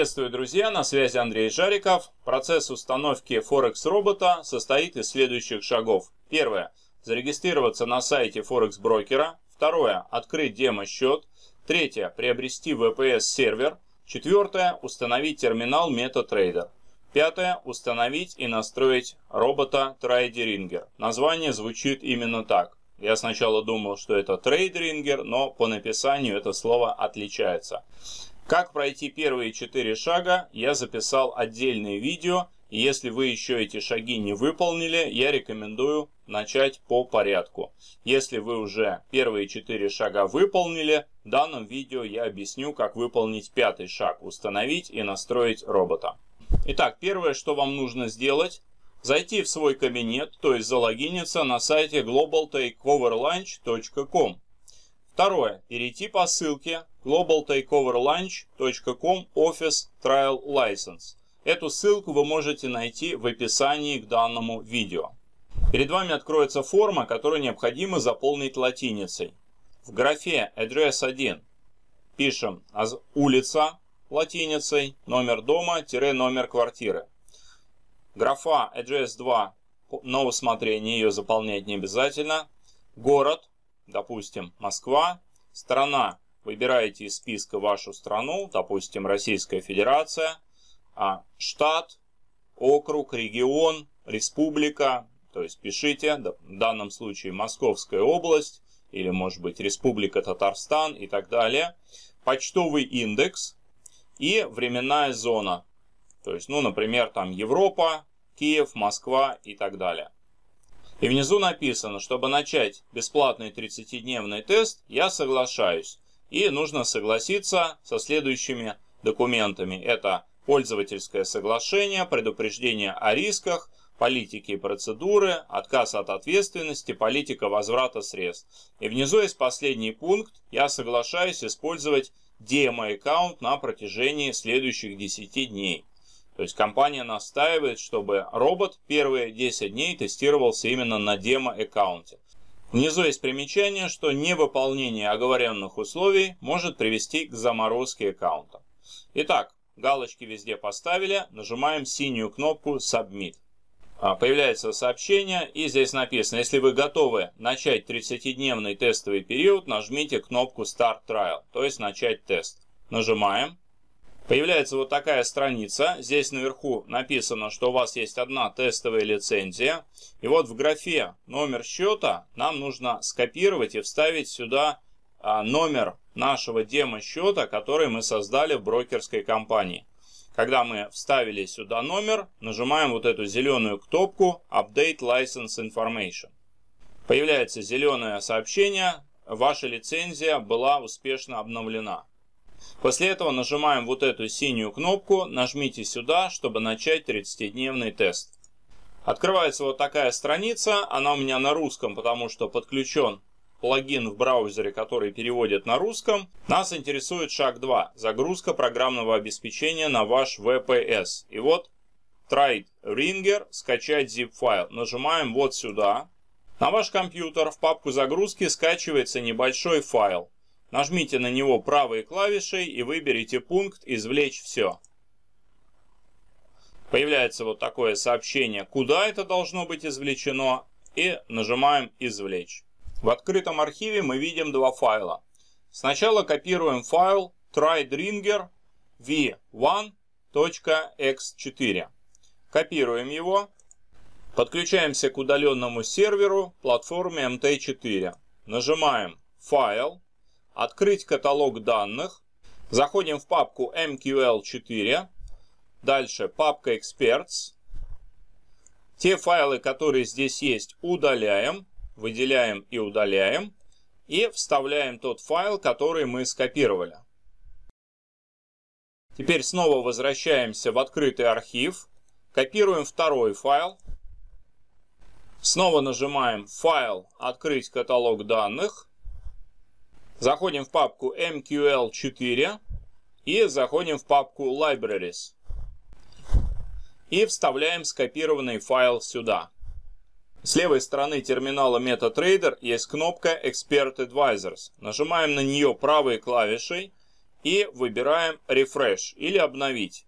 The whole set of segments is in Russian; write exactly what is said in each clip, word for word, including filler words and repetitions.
Приветствую, друзья! На связи Андрей Жариков. Процесс установки Форекс робота состоит из следующих шагов. Первое. Зарегистрироваться на сайте Форекс брокера. Второе. Открыть демо-счет. Третье. Приобрести ви пи эс-сервер. Четвертое. Установить терминал MetaTrader. Пятое. Установить и настроить робота TradeRinger. Название звучит именно так. Я сначала думал, что это TradeRinger, но по написанию это слово отличается. Как пройти первые четыре шага, я записал отдельное видео, и если вы еще эти шаги не выполнили, я рекомендую начать по порядку. Если вы уже первые четыре шага выполнили, в данном видео я объясню, как выполнить пятый шаг, установить и настроить робота. Итак, первое, что вам нужно сделать, зайти в свой кабинет, то есть залогиниться на сайте глобал тейковер ланч точка ком. Второе. Перейти по ссылке глобал тейковер ланч точка ком Office Trial License. Эту ссылку вы можете найти в описании к данному видео. Перед вами откроется форма, которую необходимо заполнить латиницей. В графе Address один пишем улица латиницей, номер дома, номер квартиры. Графа Address два на усмотрение, ее заполнять не обязательно. Город. Допустим, Москва. Страна. Выбираете из списка вашу страну, допустим, Российская Федерация. А штат, округ, регион, республика. То есть пишите, в данном случае Московская область, или может быть Республика Татарстан и так далее. Почтовый индекс и временная зона. То есть, ну, например, там Европа, Киев, Москва и так далее. И внизу написано, чтобы начать бесплатный тридцатидневный тест, я соглашаюсь. И нужно согласиться со следующими документами. Это пользовательское соглашение, предупреждение о рисках, политики и процедуры, отказ от ответственности, политика возврата средств. И внизу есть последний пункт. Я соглашаюсь использовать демо-аккаунт на протяжении следующих десяти дней. То есть компания настаивает, чтобы робот первые десять дней тестировался именно на демо-аккаунте. Внизу есть примечание, что невыполнение оговоренных условий может привести к заморозке аккаунта. Итак, галочки везде поставили, нажимаем синюю кнопку Submit. Появляется сообщение, и здесь написано, если вы готовы начать тридцатидневный тестовый период, нажмите кнопку Start Trial, то есть начать тест. Нажимаем. Появляется вот такая страница. Здесь наверху написано, что у вас есть одна тестовая лицензия. И вот в графе номер счета нам нужно скопировать и вставить сюда номер нашего демо-счета, который мы создали в брокерской компании. Когда мы вставили сюда номер, нажимаем вот эту зеленую кнопку Update License Information. Появляется зеленое сообщение. Ваша лицензия была успешно обновлена. После этого нажимаем вот эту синюю кнопку, нажмите сюда, чтобы начать тридцатидневный тест. Открывается вот такая страница, она у меня на русском, потому что подключен плагин в браузере, который переводит на русском. Нас интересует шаг два, загрузка программного обеспечения на ваш ви пи эс. И вот TradeRinger, скачать zip файл. Нажимаем вот сюда. На ваш компьютер в папку загрузки скачивается небольшой файл. Нажмите на него правой клавишей и выберите пункт «Извлечь все». Появляется вот такое сообщение, куда это должно быть извлечено, и нажимаем «Извлечь». В открытом архиве мы видим два файла. Сначала копируем файл TradeRinger ви один точка икс четыре. Копируем его. Подключаемся к удаленному серверу платформе эм тэ четыре. Нажимаем «Файл». Открыть каталог данных. Заходим в папку эм кью эл четыре. Дальше папка Experts. Те файлы, которые здесь есть, удаляем. Выделяем и удаляем. И вставляем тот файл, который мы скопировали. Теперь снова возвращаемся в открытый архив. Копируем второй файл. Снова нажимаем «Файл», «Открыть каталог данных». Заходим в папку эм кью эл четыре и заходим в папку Libraries. И вставляем скопированный файл сюда. С левой стороны терминала MetaTrader есть кнопка Expert Advisors. Нажимаем на нее правой клавишей и выбираем Refresh или обновить.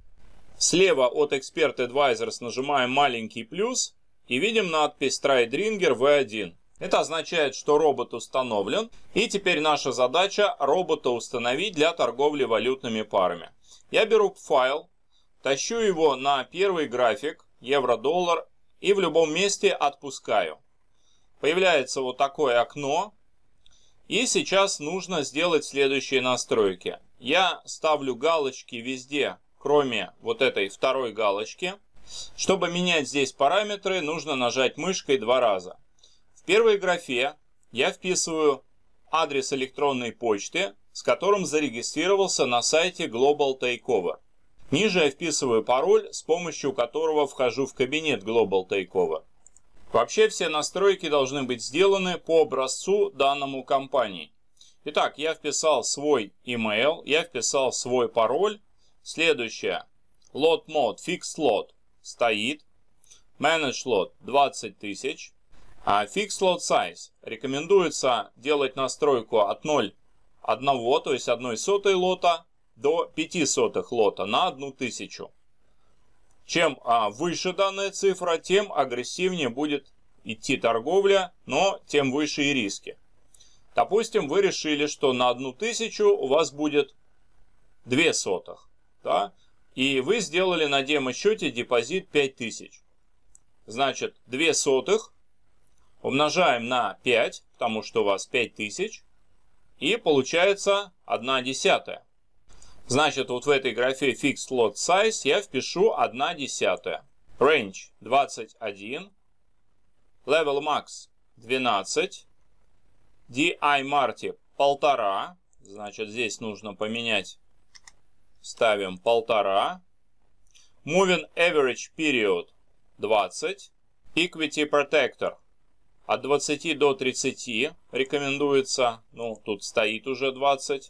Слева от Expert Advisors нажимаем маленький плюс и видим надпись TriedRinger ви один. Это означает, что робот установлен, и теперь наша задача робота установить для торговли валютными парами. Я беру файл, тащу его на первый график, евро-доллар, и в любом месте отпускаю. Появляется вот такое окно, и сейчас нужно сделать следующие настройки. Я ставлю галочки везде, кроме вот этой второй галочки. Чтобы менять здесь параметры, нужно нажать мышкой два раза. В первой графе я вписываю адрес электронной почты, с которым зарегистрировался на сайте Global Takeover. Ниже я вписываю пароль, с помощью которого вхожу в кабинет Global Takeover. Вообще все настройки должны быть сделаны по образцу данному компании. Итак, я вписал свой email, я вписал свой пароль. Следующее. Lot Mode Fixed Lot стоит. Manage Lot двадцать тысяч. А Fixed Lot Size рекомендуется делать настройку от ноль целых одной сотой, то есть одной сотой лота, до пяти сотых лота на одну тысячу. Чем а, выше данная цифра, тем агрессивнее будет идти торговля, но тем выше и риски. Допустим, вы решили, что на одну тысячу у вас будет две сотых. Да? И вы сделали на демо-счете депозит пять тысяч. Значит, две сотых умножаем на пять, потому что у вас пять тысяч, и получается одна десятая. Значит, вот в этой графе Fixed Lot Size я впишу одна десятая. Range двадцать один. Level Max двенадцать. ди ай Marti полтора. Значит, здесь нужно поменять. Ставим полтора. Moving Average Period двадцать. Equity Protector от двадцати до тридцати рекомендуется. Ну, тут стоит уже двадцать.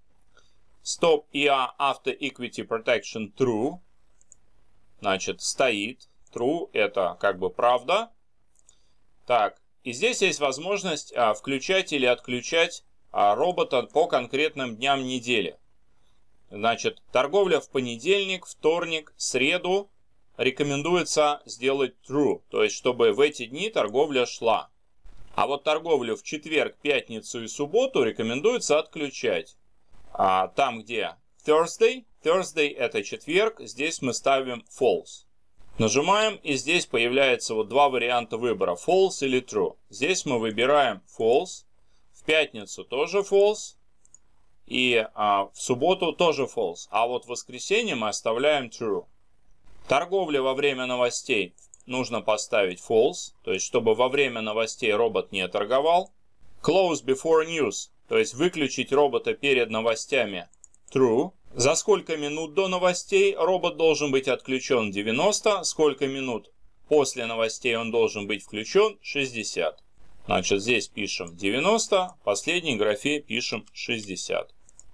Stop и эй After Equity Protection True. Значит, стоит. True это как бы правда. Так, и здесь есть возможность а, включать или отключать а, робота по конкретным дням недели. Значит, торговля в понедельник, вторник, среду рекомендуется сделать True. То есть, чтобы в эти дни торговля шла. А вот торговлю в четверг, пятницу и субботу рекомендуется отключать. А там, где Thursday, Thursday это четверг, здесь мы ставим False. Нажимаем, и здесь появляется вот два варианта выбора, False или True. Здесь мы выбираем False, в пятницу тоже False, и а, в субботу тоже False. А вот в воскресенье мы оставляем True. Торговля во время новостей нужно поставить False, то есть чтобы во время новостей робот не торговал. Close before news, то есть выключить робота перед новостями, True. За сколько минут до новостей робот должен быть отключен, девяносто. Сколько минут после новостей он должен быть включен, шестьдесят. Значит, здесь пишем девяносто, в последней графе пишем шестьдесят.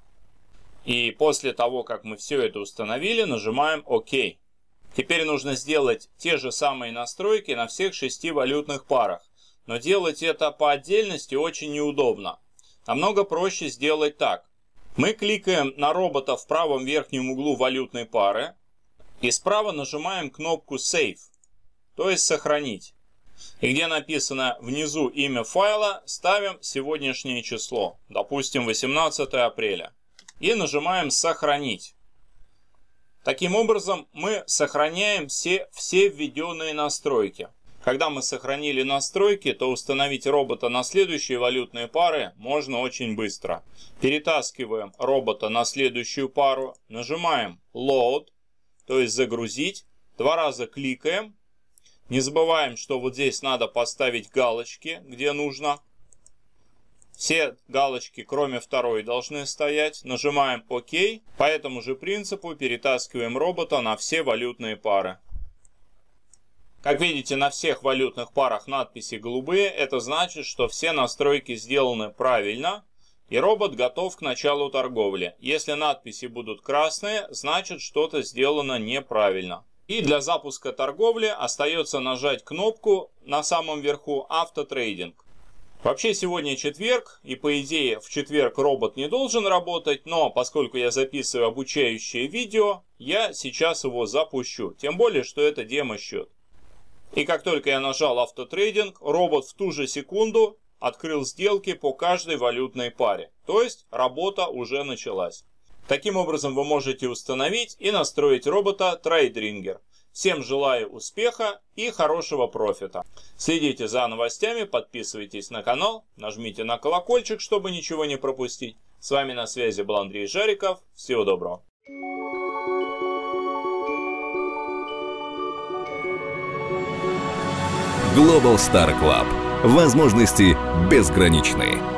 И после того, как мы все это установили, нажимаем ОК. Теперь нужно сделать те же самые настройки на всех шести валютных парах. Но делать это по отдельности очень неудобно. Намного проще сделать так. Мы кликаем на робота в правом верхнем углу валютной пары и справа нажимаем кнопку Save, то есть сохранить. И где написано внизу имя файла, ставим сегодняшнее число, допустим восемнадцатое апреля, и нажимаем сохранить. Таким образом мы сохраняем все, все введенные настройки. Когда мы сохранили настройки, то установить робота на следующие валютные пары можно очень быстро. Перетаскиваем робота на следующую пару, нажимаем Load, то есть загрузить, два раза кликаем. Не забываем, что вот здесь надо поставить галочки, где нужно. Все галочки, кроме второй, должны стоять. Нажимаем ОК. По этому же принципу перетаскиваем робота на все валютные пары. Как видите, на всех валютных парах надписи голубые. Это значит, что все настройки сделаны правильно. И робот готов к началу торговли. Если надписи будут красные, значит, что-то сделано неправильно. И для запуска торговли остается нажать кнопку на самом верху «Автотрейдинг». Вообще сегодня четверг, и по идее в четверг робот не должен работать, но поскольку я записываю обучающее видео, я сейчас его запущу, тем более, что это демо-счет. И как только я нажал автотрейдинг, робот в ту же секунду открыл сделки по каждой валютной паре, то есть работа уже началась. Таким образом вы можете установить и настроить робота TradeRinger. Всем желаю успеха и хорошего профита. Следите за новостями, подписывайтесь на канал, нажмите на колокольчик, чтобы ничего не пропустить. С вами на связи был Андрей Жариков. Всего доброго. Global Star Club. Возможности безграничны.